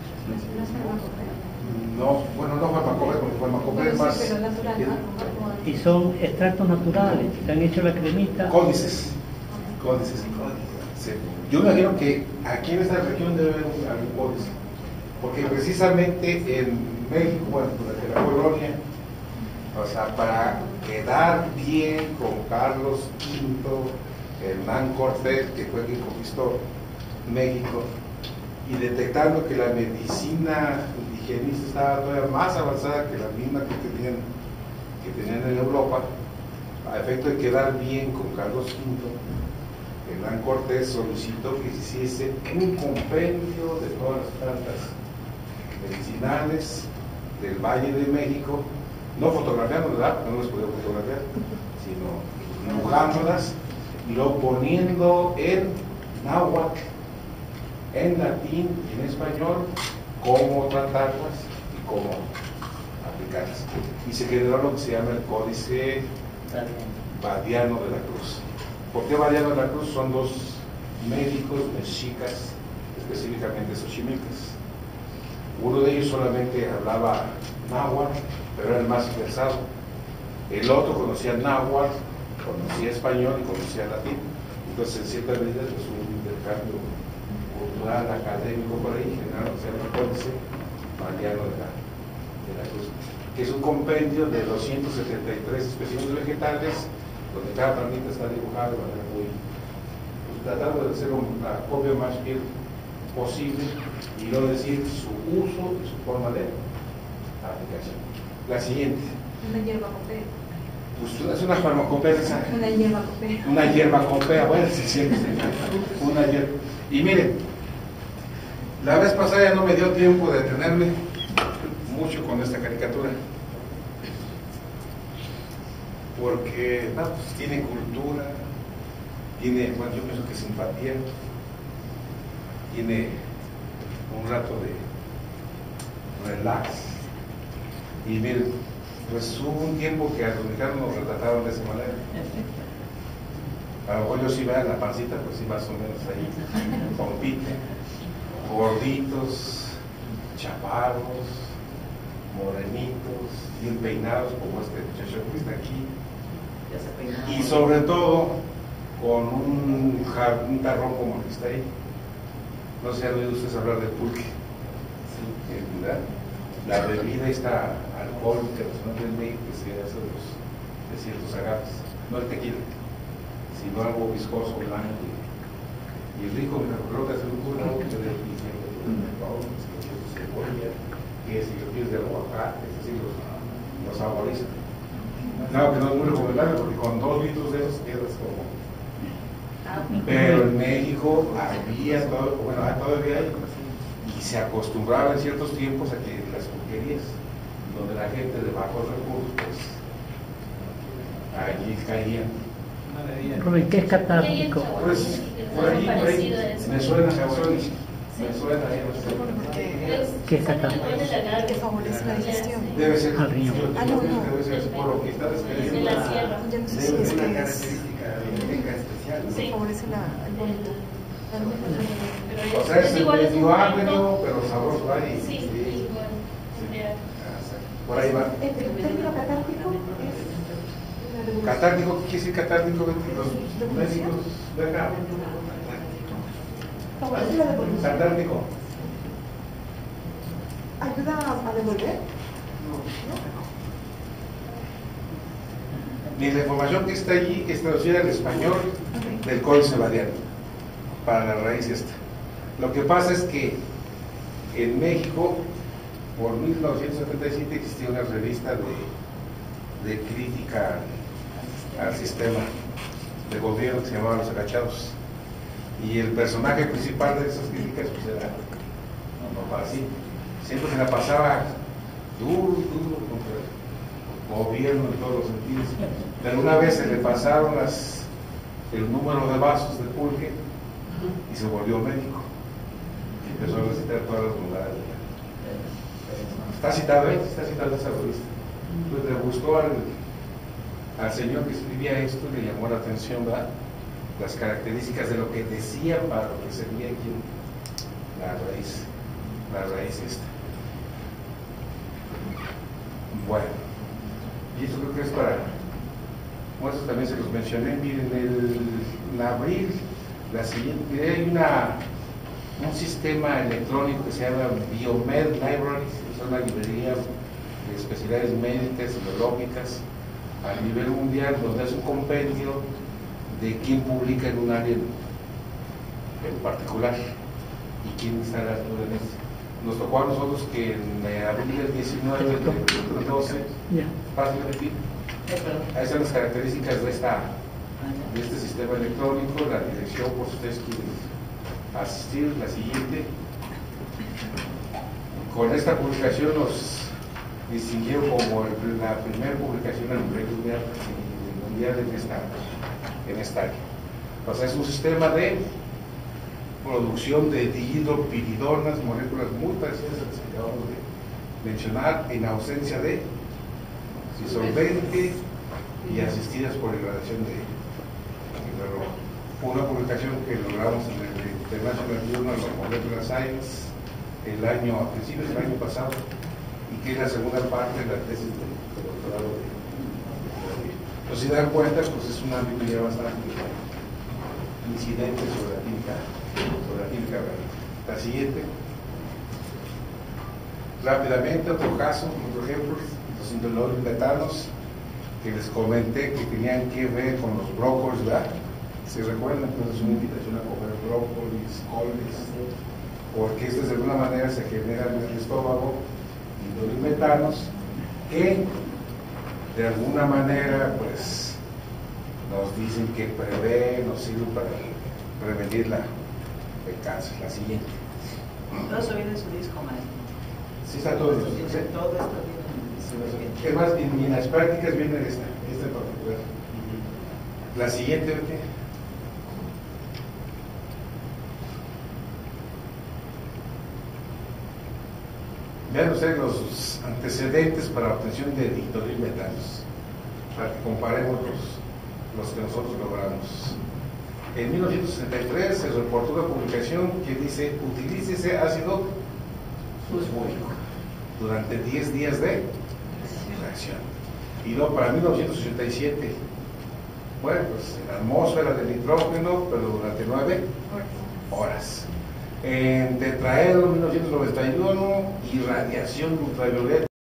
No, bueno, no farmacopea, porque farmacopea es más... Y son extractos naturales, te han hecho la cremita. Códices, códices, sí. Yo me imagino que aquí en esta región debe haber un, algún códice, porque precisamente en México, bueno, durante la colonia, o sea, para quedar bien con Carlos quinto, Hernán Cortés, que fue quien conquistó México, y detectando que la medicina indigenista estaba todavía más avanzada que la misma que tenían, que tenían en Europa, a efecto de quedar bien con Carlos quinto, Hernán Cortés solicitó que se hiciese un compendio de todas las plantas medicinales del Valle de México, no fotografiando, ¿verdad? No las podía fotografiar, sino dibujándolas y luego poniendo en náhuatl, en latín y en español cómo tratarlas y cómo aplicarlas. Y se generó lo que se llama el Códice Badiano de la Cruz. ¿Por qué Badiano de la Cruz? Son dos médicos mexicas, específicamente xochimilcas. Uno de ellos solamente hablaba náhuatl, pero era el más versado. El otro conocía náhuatl, conocía español y conocía latín. Entonces, en cierta medida, pues, un intercambio cultural, académico por ahí, general, o sea, el Códice Badiano de la, de la Cruz, que es un compendio de doscientos setenta y tres especímenes vegetales, donde cada plantita está dibujada de manera muy, pues, tratando de hacer una copia más fiel posible y no decir su uso y su forma de aplicación. La siguiente. Una hierba copea. Pues es una farmacopea. Una hierba copea. Una hierba copea, bueno, sí, sí, una hierba. Y miren, la vez pasada ya no me dio tiempo de detenerme mucho con esta caricatura, porque no, pues, tiene cultura, tiene, bueno, yo pienso que simpatía, tiene un rato de relax. Y miren, pues hubo un tiempo que a los mexicanos nos retrataron de esa manera. A lo mejor yo sí veo la pancita, pues sí, más o menos ahí compite, gorditos, chaparros, morenitos, bien peinados como este muchacho que está aquí, Ya se peinaba. y sobre todo con un, jar, un tarrón como el que está ahí. No sé si han oído ustedes hablar del pulque, ¿verdad? La bebida esta alcohólica nacional de México que se hace de, los, de ciertos agaves, no el tequila, sino algo viscoso, blanco y, y rico. Me acuerdo que hace un curso que le diciendo cebolla, que si lo quieres de aguacate, es decir, los, los saborizan. Claro que no es muy recomendable porque con dos litros de esos quedas como, Pero en México había, todo, bueno, todavía hay, y se acostumbraba en ciertos tiempos a que las pulquerías, donde la gente de bajos recursos, pues, allí caían. Rubén, ¿qué es catártico? Pues, por allí, por ahí, me suena, me suena, me suena ahí, no sé. ¿Qué es catártico? Que favorece la digestión. Debe ser, Al riñón. Ah, no, no. debe ser por lo que está describiendo. En la sierra. Ya no sé si es que es. Que favorece la, el vómito. Pero O sea, es igual es medio un ácido, pero sabroso ahí. Sí, igual. Por ahí va. El término catártico es. Catártico, ¿qué quiere decir catártico? Los médicos de acá. Favorece la devolución. Catártico. ¿Ayuda a devolver? Ni la información que está allí es traducida al español del Códice Badiano para la raíz esta. Lo que pasa es que en México, por mil novecientos setenta y siete, existía una revista de, de crítica al sistema de gobierno que se llamaba Los Agachados. Y el personaje principal de esas críticas pues era no, así. Siempre se la pasaba duro, duro contra el gobierno en todos los sentidos. De alguna vez se le pasaron las, el número de vasos de pulque y se volvió médico. Y empezó a recitar todas las bondades. Está citado, ¿eh? Está citado esa revista. Pues le gustó al, al señor que escribía esto, le llamó la atención, ¿verdad? Las características de lo que decía para lo que servía aquí la raíz, la raíz esta. Bueno, y esto creo que es para, bueno, eso también se los mencioné, miren, el, en abril, la siguiente, hay una, un sistema electrónico que se llama Biomed Libraries, es una librería de especialidades médicas y biológicas a nivel mundial, donde es un compendio de quién publica en un área en, en particular y quién está a la altura en este. Nos tocó a nosotros que en abril del diecinueve, del doce, fácil de repetir. Ahí están las características de, esta, de este sistema electrónico, la dirección por si ustedes quieren asistir, la siguiente. Con esta publicación nos distinguieron como el, la primera publicación a nivel mundial, mundial en esta en esta área. O sea, es un sistema de producción de dihidropiridonas, moléculas muy parecidas a las que acabamos de mencionar, en ausencia de disolvente y asistidas por degradación de infrarrojo. Fue una publicación que logramos en el International Journal of Molecular Science el año, a principios del año pasado, y que es la segunda parte de la tesis de, de doctorado de Pues si dan cuenta, pues es un ámbito ya bastante incidente sobre la química, sobre la química orgánica. La siguiente. Rápidamente, otro caso, otro ejemplo, los indoloros metanos, que les comenté que tenían que ver con los brócolis, ¿verdad? Si recuerdan, entonces una invitación a comer brócolis, coles, porque estos de alguna manera se generan en el estómago indoloros metanos que de alguna manera pues nos dicen que prevé, nos sirve para prevenir la, el cáncer. La siguiente. Todo eso viene en su disco, maestro. Sí, está todo eso. Dice, todo esto viene en su disco. Es más, en, en las prácticas viene esta, esta en particular. La siguiente, ¿qué? Vean ustedes los antecedentes para la obtención de dihidroil metanos, para que comparemos los, los que nosotros logramos. En mil novecientos sesenta y tres se reportó una publicación que dice: utilícese ácido fosfórico durante diez días de reacción. Y no para mil novecientos ochenta y siete, bueno, pues en la atmósfera del nitrógeno, pero durante nueve horas. En tetraedro mil novecientos noventa y uno, irradiación ultravioleta.